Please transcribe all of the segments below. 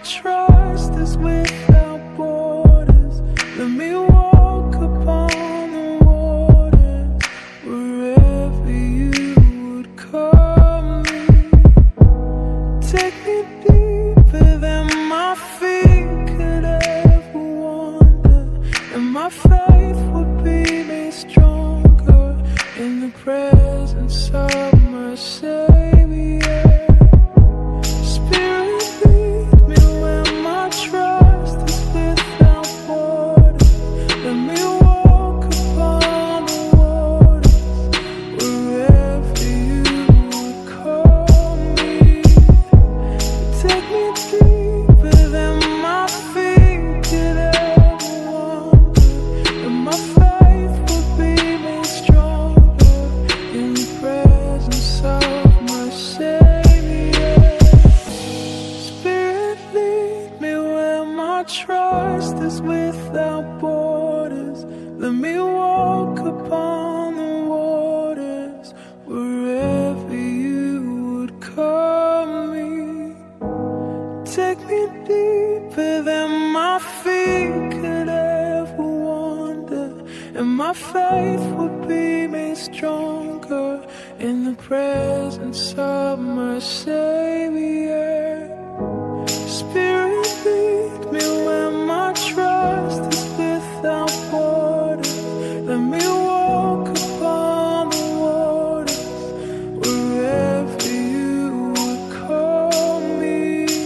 trust is without borders. Let me walk upon the waters wherever you would call me. Take me deeper than my feet could ever wander, and my faith would be made stronger in the presence of my Savior. Spirit, lead me where my trust is without borders. Let me walk upon the waters wherever you would call me. Take me deeper than my feet could ever wander, and my faith would be made stronger in the presence of my Savior. Spirit, lead me where my trust is without borders. Let me walk upon the waters wherever you would call me. Take me deeper than my feet could ever wander, and my faith would be made stronger in the presence of my Savior. Spirit, lead me where my trust is without borders. Let me walk upon the waters wherever you would call me.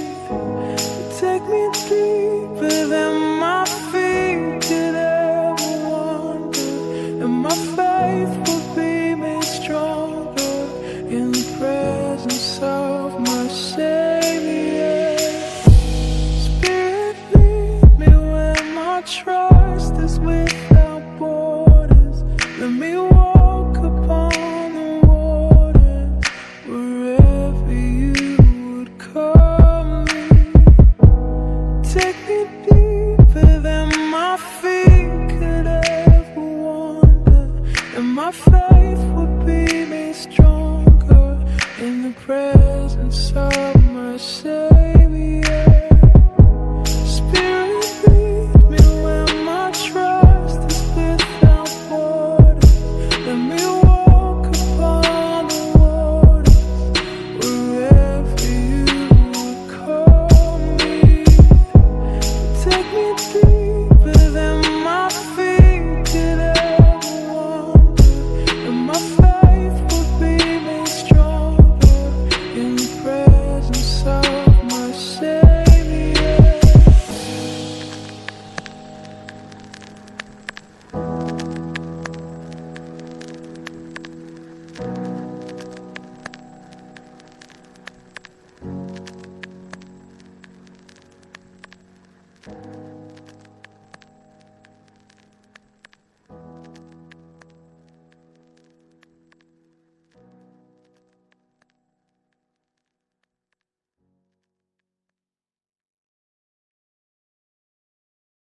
Take me deeper than my feet could ever wander, and my faith will be made stronger in the presence of my Savior. Spirit, lead me where my trust is without borders. Let me walk upon the waters wherever you would call me. Take me deeper than my feet could ever wander, and my faith would be made stronger in the presence of my Savior. Spirit, lead me where my trust is without borders. Let me walk upon the waters wherever you would call me. Take me deeper than my feet could ever wander, and my faith would be made stronger in the presence of my Savior.